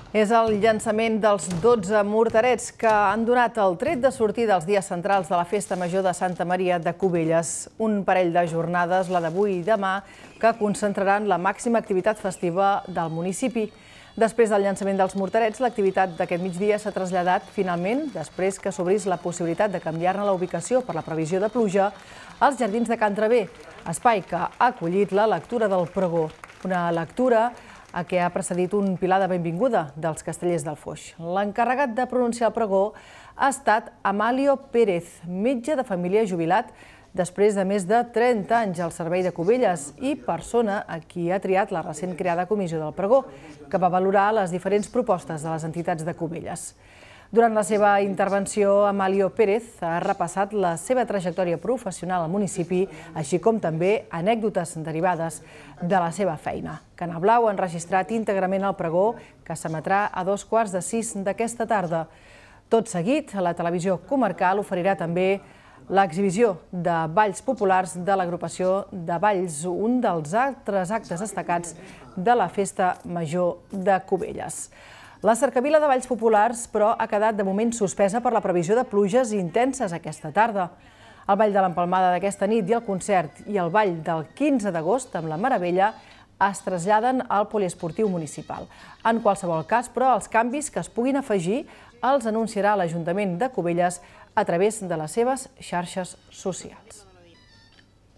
És el llançament dels 12 morterets que han donat el tret de sortida als dies centrals de la Festa Major de Santa Maria de Cubelles. Un parell de jornades, la d'avui i demà, que concentraran la màxima activitat festiva del municipi. Després del llançament dels morterets, l'activitat d'aquest migdia s'ha traslladat finalment, després que s'obrís la possibilitat de canviar-ne la ubicació per la previsió de pluja, als jardins de Can Traver, espai que ha acollit la lectura del pregó. Una lectura a què ha precedit un pilar de benvinguda dels Castellers del Foix. L'encarregat de pronunciar el pregó ha estat Amalio Pérez, metge de família jubilat després de més de 30 anys al servei de Cubelles i persona a qui ha triat la recent creada comissió del pregó, que va valorar les diferents propostes de les entitats de Cubelles. Durant la seva intervenció, Amalio Pérez ha repassat la seva trajectòria professional al municipi, així com també anècdotes derivades de la seva feina. Canal Blau ha enregistrat íntegrament el pregó, que s'emetrà a 5:15 d'aquesta tarda. Tot seguit, la televisió comarcal oferirà també l'exhibició de balls populars de l'agrupació de Balls, un dels altres actes destacats de la Festa Major de Cubelles. La cercavila de balls populars, però, ha quedat de moment suspesa per la previsió de pluges intenses aquesta tarda. El ball de l'Empalmada d'aquesta nit i el concert i el ball del 15 d'agost amb la Meravella es traslladen al poliesportiu municipal. En qualsevol cas, però, els canvis que es puguin afegir els anunciarà l'Ajuntament de Cubelles a través de les seves xarxes socials.